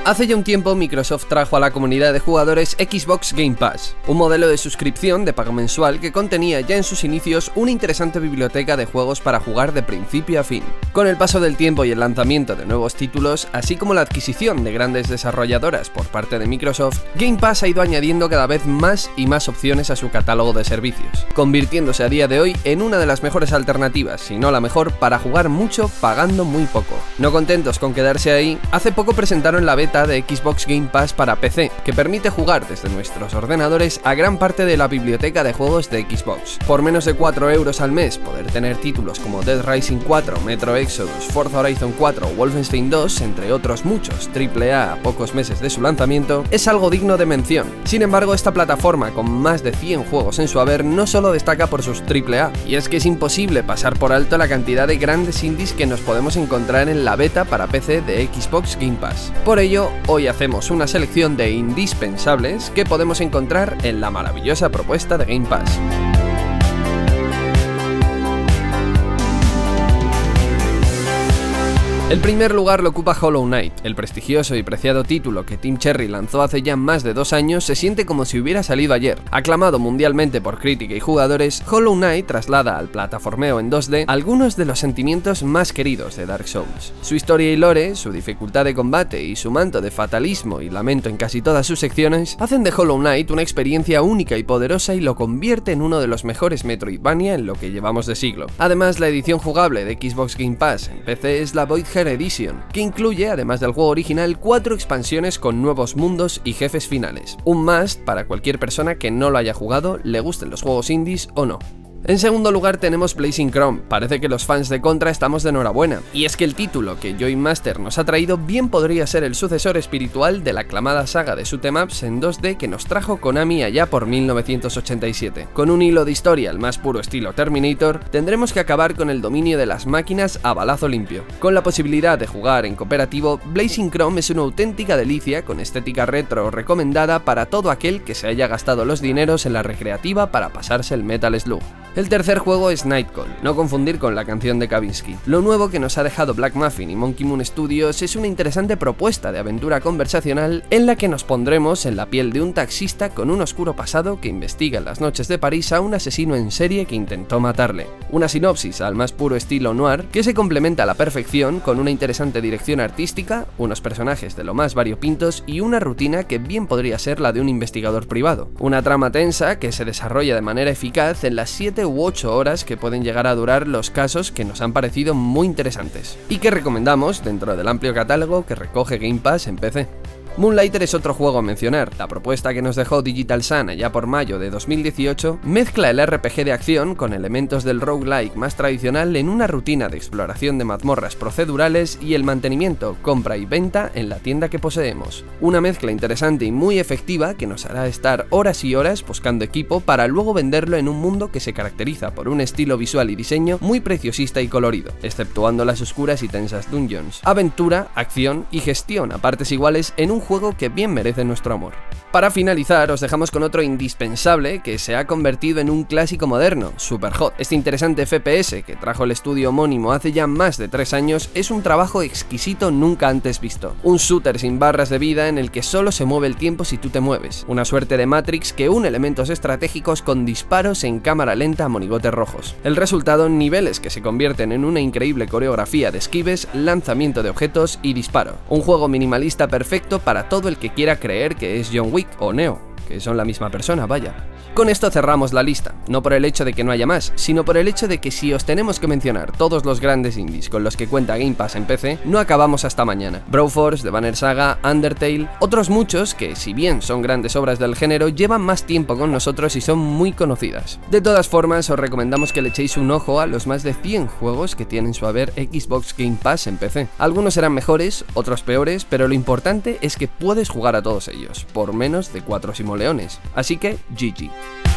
Hace ya un tiempo Microsoft trajo a la comunidad de jugadores Xbox Game Pass, un modelo de suscripción de pago mensual que contenía ya en sus inicios una interesante biblioteca de juegos para jugar de principio a fin. Con el paso del tiempo y el lanzamiento de nuevos títulos, así como la adquisición de grandes desarrolladoras por parte de Microsoft, Game Pass ha ido añadiendo cada vez más y más opciones a su catálogo de servicios, convirtiéndose a día de hoy en una de las mejores alternativas, si no la mejor, para jugar mucho pagando muy poco. No contentos con quedarse ahí, hace poco presentaron la beta de Xbox Game Pass para PC, que permite jugar desde nuestros ordenadores a gran parte de la biblioteca de juegos de Xbox. Por menos de 4 € al mes, poder tener títulos como Dead Rising 4, Metro Exodus, Forza Horizon 4 o Wolfenstein 2, entre otros muchos AAA a pocos meses de su lanzamiento, es algo digno de mención. Sin embargo, esta plataforma, con más de 100 juegos en su haber, no solo destaca por sus AAA, y es que es imposible pasar por alto la cantidad de grandes indies que nos podemos encontrar en la beta para PC de Xbox Game Pass. Por ello, hoy hacemos una selección de indispensables que podemos encontrar en la maravillosa propuesta de Game Pass. El primer lugar lo ocupa Hollow Knight. El prestigioso y preciado título que Team Cherry lanzó hace ya más de 2 años se siente como si hubiera salido ayer. Aclamado mundialmente por crítica y jugadores, Hollow Knight traslada al plataformeo en 2D algunos de los sentimientos más queridos de Dark Souls. Su historia y lore, su dificultad de combate y su manto de fatalismo y lamento en casi todas sus secciones hacen de Hollow Knight una experiencia única y poderosa y lo convierte en uno de los mejores Metroidvania en lo que llevamos de siglo. Además, la edición jugable de Xbox Game Pass en PC es la Voidhead Edition, que incluye, además del juego original, 4 expansiones con nuevos mundos y jefes finales. Un must para cualquier persona que no lo haya jugado, le gusten los juegos indies o no. En segundo lugar tenemos Blazing Chrome. Parece que los fans de Contra estamos de enhorabuena, y es que el título que Joy Master nos ha traído bien podría ser el sucesor espiritual de la aclamada saga de shoot 'em ups en 2D que nos trajo Konami allá por 1987. Con un hilo de historia al más puro estilo Terminator, tendremos que acabar con el dominio de las máquinas a balazo limpio. Con la posibilidad de jugar en cooperativo, Blazing Chrome es una auténtica delicia con estética retro recomendada para todo aquel que se haya gastado los dineros en la recreativa para pasarse el Metal Slug. El tercer juego es Nightcall, no confundir con la canción de Kavinsky. Lo nuevo que nos ha dejado Black Muffin y Monkey Moon Studios es una interesante propuesta de aventura conversacional en la que nos pondremos en la piel de un taxista con un oscuro pasado que investiga en las noches de París a un asesino en serie que intentó matarle. Una sinopsis al más puro estilo noir que se complementa a la perfección con una interesante dirección artística, unos personajes de lo más variopintos y una rutina que bien podría ser la de un investigador privado. Una trama tensa que se desarrolla de manera eficaz en las 7 u 8 horas que pueden llegar a durar los casos que nos han parecido muy interesantes y que recomendamos dentro del amplio catálogo que recoge Game Pass en PC. Moonlighter es otro juego a mencionar. La propuesta que nos dejó Digital Sun allá por mayo de 2018 mezcla el RPG de acción con elementos del roguelike más tradicional en una rutina de exploración de mazmorras procedurales y el mantenimiento, compra y venta en la tienda que poseemos. Una mezcla interesante y muy efectiva que nos hará estar horas y horas buscando equipo para luego venderlo en un mundo que se caracteriza por un estilo visual y diseño muy preciosista y colorido, exceptuando las oscuras y tensas dungeons. Aventura, acción y gestión a partes iguales en un juego que bien merece nuestro amor. Para finalizar, os dejamos con otro indispensable que se ha convertido en un clásico moderno, Superhot. Este interesante FPS que trajo el estudio homónimo hace ya más de 3 años es un trabajo exquisito nunca antes visto. Un shooter sin barras de vida en el que solo se mueve el tiempo si tú te mueves. Una suerte de Matrix que une elementos estratégicos con disparos en cámara lenta a monigotes rojos. El resultado, niveles que se convierten en una increíble coreografía de esquives, lanzamiento de objetos y disparo. Un juego minimalista perfecto para todo el que quiera creer que es John Wick o Neo, que son la misma persona, vaya. Con esto cerramos la lista, no por el hecho de que no haya más, sino por el hecho de que si os tenemos que mencionar todos los grandes indies con los que cuenta Game Pass en PC, no acabamos hasta mañana. Broforce, The Banner Saga, Undertale, otros muchos que, si bien son grandes obras del género, llevan más tiempo con nosotros y son muy conocidas. De todas formas, os recomendamos que le echéis un ojo a los más de 100 juegos que tienen su haber Xbox Game Pass en PC. Algunos serán mejores, otros peores, pero lo importante es que puedes jugar a todos ellos, por menos de 4 simoleones. Así que, GG.